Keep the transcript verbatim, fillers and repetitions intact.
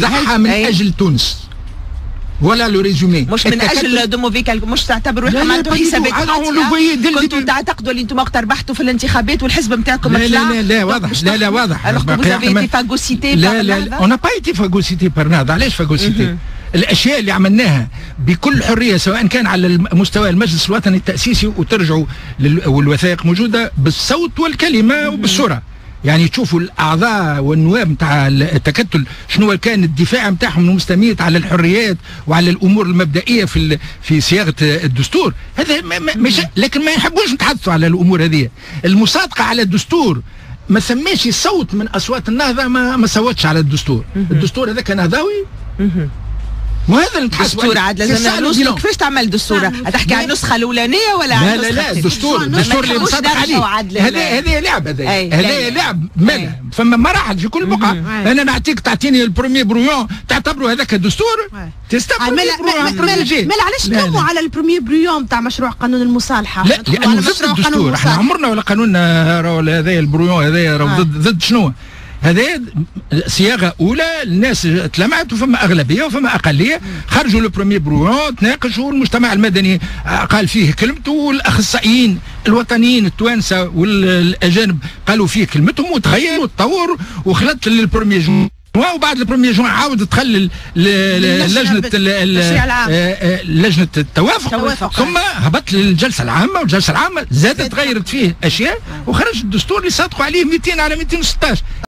ضحى من أي. اجل تونس ولا لو ريزومي مش من اجل دوموفيكا، مش تعتبروا روحكم عندكم حسابات كنتوا تعتقدوا اللي انتم وقت ربحتوا في الانتخابات والحزب نتاعكم لا لا لا لا واضح لا لا واضح alors que vous avez été phagocyté لا لا اون با ايتي فاغوسيتي بار نهضه. علاش فاغوسيتي؟ الاشياء اللي عملناها بكل حريه سواء كان على مستوى المجلس الوطني التاسيسي وترجعوا والوثائق موجوده بالصوت والكلمه وبالصوره، يعني تشوفوا الاعضاء والنواب نتاع التكتل شنو كان الدفاع نتاعهم المستميت على الحريات وعلى الامور المبدئيه في في صياغه الدستور. هذا مش لكن ما يحبوش نتحدثوا على الامور هذه. المصادقه على الدستور ما سماش صوت من اصوات النهضه ما ما صوتش على الدستور. الدستور هذا كان نهضوي وهذا نتحسب دستور عاد لازم نوصلوا. كيفاش تعمل دستور؟ تحكي عن النسخه الاولانيه ولا عن لا لا لا الدستور الدستور اللي مصدق عليه هذا هذا لعب هذا هذا لعب مالا فما مراحل في كل بقعه. انا نعطيك تعطيني البرومي بريون تعتبروا هذاك الدستور تستقبل مالا علاش تلوموا على البرومي بريون تاع مشروع قانون المصالحه؟ لا لانه ضد الدستور. احنا عمرنا ولا قانوننا هذا البريون هذا ضد ضد شنو؟ هذا صياغه اولى الناس تلمعت وفما اغلبيه وفما اقليه خرجوا لو بروميي بريون تناقشوا والمجتمع المدني قال فيه كلمته والاخصائيين الوطنيين التوانسه والاجانب قالوا فيه كلمتهم وتغير وتطور وخلط للبروميي جون وبعد البروميي جون عاود تخلي لجنه لجنه التوافق ثم هبط للجلسه العامه والجلسه العامه زادت غيرت فيه اشياء وخرج الدستور اللي صادقوا عليه مئتين على مئتين وستة عشر.